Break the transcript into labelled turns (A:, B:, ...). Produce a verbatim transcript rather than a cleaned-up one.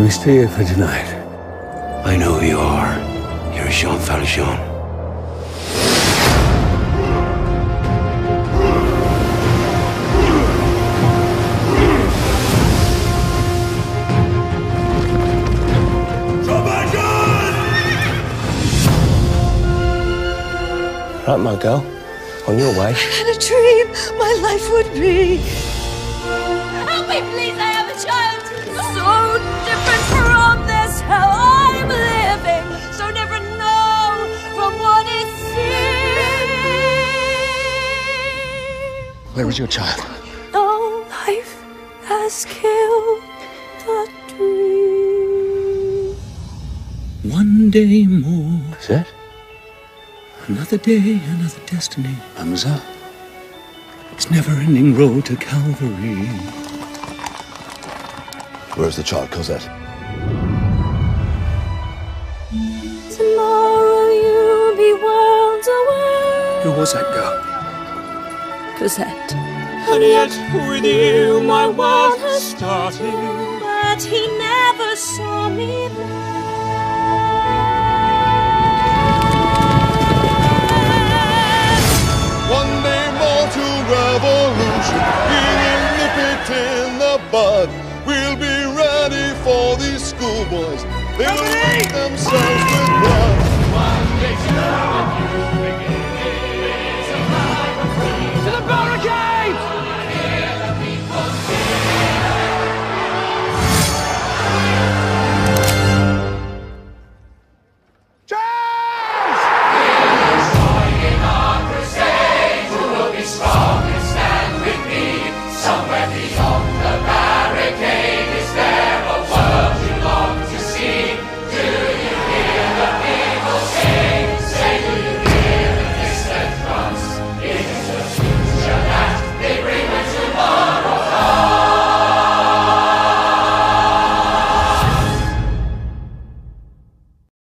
A: me stay here for tonight.
B: I know who you are. You're Jean Valjean.
C: Right, my girl. On your way.
D: I had a dream my life would be. Help me, please, I have a child. So different from this hell I'm living. So different, no, from what it seems.
C: Where is your child?
D: No life has killed the dream.
B: One day more.
C: Is it?
B: Another day, another destiny.
C: Hamza?
B: It's never-ending road to Calvary.
C: Where's the child, Cosette?
D: Tomorrow you'll be worlds away.
C: Who was that girl?
D: Cosette.
E: And yet with you my world has started.
D: But he never saw me there.
F: One day more to revolution. We will nip it in the bud. We'll be ready for these schoolboys. They'll make themselves with blood.
E: One day